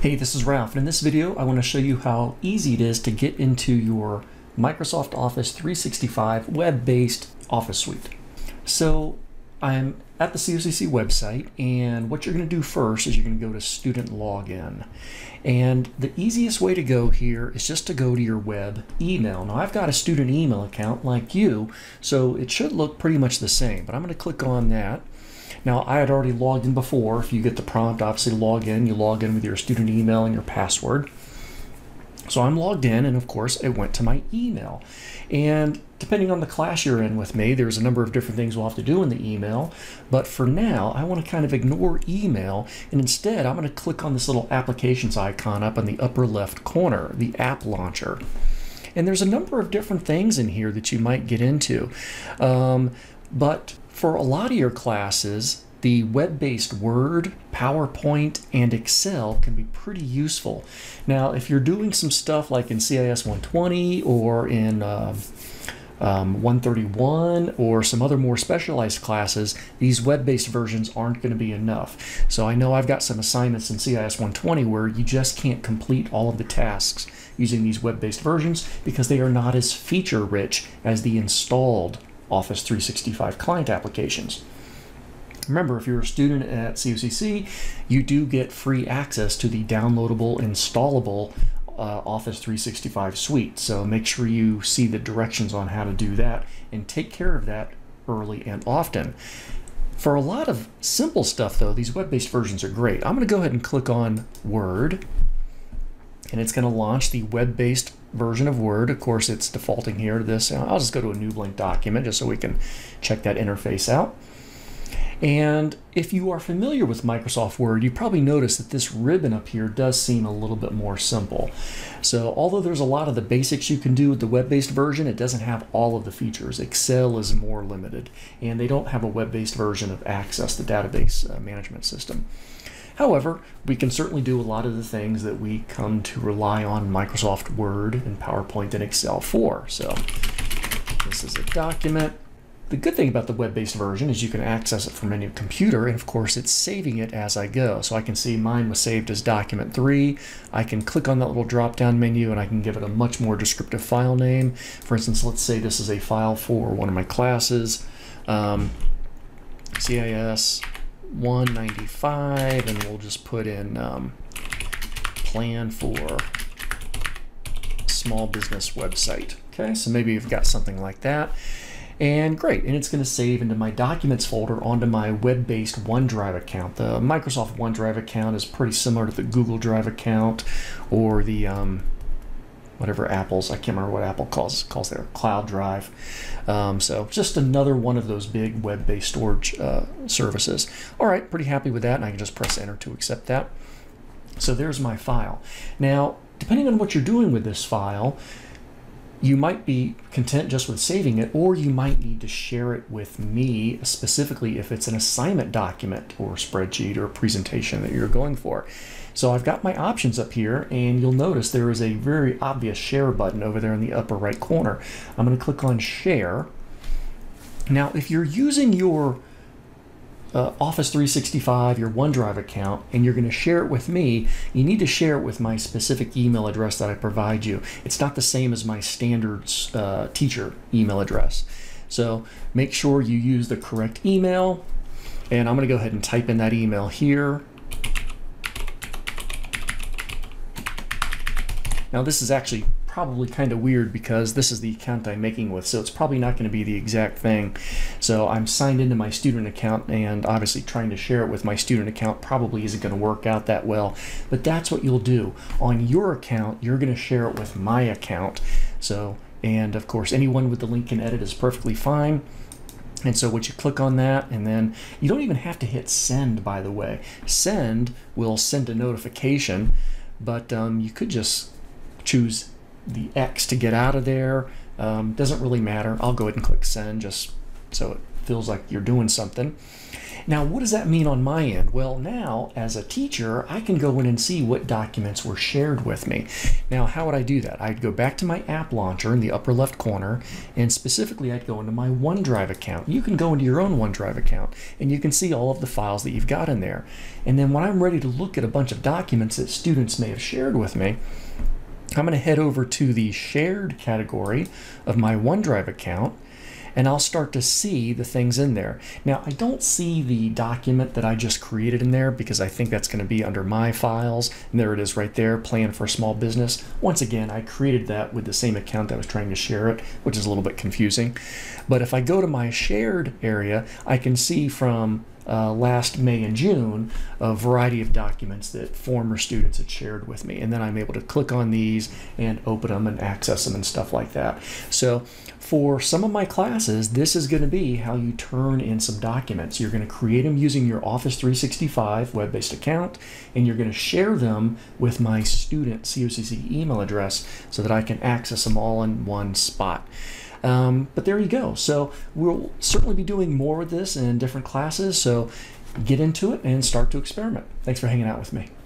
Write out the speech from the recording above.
Hey, this is Ralph, and in this video I want to show you how easy it is to get into your Microsoft Office 365 web-based Office suite. So I'm at the COCC website, and what you're going to do first is you're going to go to Student Login. And the easiest way to go here is just to go to your web email. Now I've got a student email account like you, so it should look pretty much the same, but I'm going to click on that. Now, I had already logged in before. If you get the prompt, obviously log in. You log in with your student email and your password. So I'm logged in, and of course, it went to my email. And depending on the class you're in with me, there's a number of different things we'll have to do in the email. But for now, I want to kind of ignore email, and instead, I'm going to click on this little applications icon up in the upper left corner, the app launcher. And there's a number of different things in here that you might get into. But for a lot of your classes, the web-based Word, PowerPoint, and Excel can be pretty useful. Now, if you're doing some stuff like in CIS 120 or in 131 or some other more specialized classes, these web-based versions aren't going to be enough. So I know I've got some assignments in CIS 120 where you just can't complete all of the tasks using these web-based versions because they are not as feature-rich as the installed Office 365 client applications. Remember, if you're a student at COCC, you do get free access to the downloadable, installable Office 365 suite. So make sure you see the directions on how to do that and take care of that early and often. For a lot of simple stuff, though, these web-based versions are great. I'm going to go ahead and click on Word, and it's going to launch the web-based version of Word. Of course, it's defaulting here to this. I'll just go to a new blank document just so we can check that interface out. And if you are familiar with Microsoft Word, you probably notice that this ribbon up here does seem a little bit more simple. So although there's a lot of the basics you can do with the web-based version, it doesn't have all of the features. Excel is more limited, and they don't have a web-based version of Access, the database management system. However, we can certainly do a lot of the things that we come to rely on Microsoft Word and PowerPoint and Excel for. So this is a document. The good thing about the web-based version is you can access it from any computer, and of course it's saving it as I go. So I can see mine was saved as document 3. I can click on that little drop-down menu and I can give it a much more descriptive file name. For instance, let's say this is a file for one of my classes, CIS 195, and we'll just put in plan for small business website. Okay, so maybe you've got something like that. And great, and it's going to save into my documents folder onto my web-based OneDrive account. The Microsoft OneDrive account is pretty similar to the Google Drive account or the whatever Apple's, I can't remember what Apple calls their cloud drive. So just another one of those big web-based storage services. All right, pretty happy with that, and I can just press enter to accept that. So there's my file. Now, depending on what you're doing with this file, you might be content just with saving it, or you might need to share it with me, specifically if it's an assignment document or spreadsheet or presentation that you're going for. So I've got my options up here, and you'll notice there is a very obvious share button over there in the upper right corner. I'm going to click on share. Now, if you're using your Office 365, your OneDrive account, and you're going to share it with me, you need to share it with my specific email address that I provide you. It's not the same as my standard teacher email address. So make sure you use the correct email, and I'm going to go ahead and type in that email here. Now this is actually probably kind of weird because this is the account I'm making with, so it's probably not going to be the exact thing. So I'm signed into my student account, and obviously trying to share it with my student account probably isn't going to work out that well, but that's what you'll do. On your account, you're going to share it with my account. So, and of course anyone with the link can edit is perfectly fine. And so what you click on that, and then you don't even have to hit send, by the way. Send will send a notification, but you could just choose the X to get out of there. Doesn't really matter. I'll go ahead and click send just so it feels like you're doing something. Now, what does that mean on my end? Well, now, as a teacher, I can go in and see what documents were shared with me. Now, how would I do that? I'd go back to my app launcher in the upper left corner, and specifically, I'd go into my OneDrive account. You can go into your own OneDrive account, and you can see all of the files that you've got in there. And then when I'm ready to look at a bunch of documents that students may have shared with me, I'm going to head over to the shared category of my OneDrive account, and I'll start to see the things in there. Now, I don't see the document that I just created in there because I think that's going to be under my files. And there it is right there, Plan for Small Business. Once again, I created that with the same account that I was trying to share it, which is a little bit confusing. But if I go to my shared area, I can see from last May and June a variety of documents that former students had shared with me, and then I'm able to click on these and open them and access them and stuff like that. So for some of my classes, this is going to be how you turn in some documents. You're going to create them using your Office 365 web-based account, and you're going to share them with my student COCC email address so that I can access them all in one spot. But there you go. So we'll certainly be doing more of this in different classes. So get into it and start to experiment. Thanks for hanging out with me.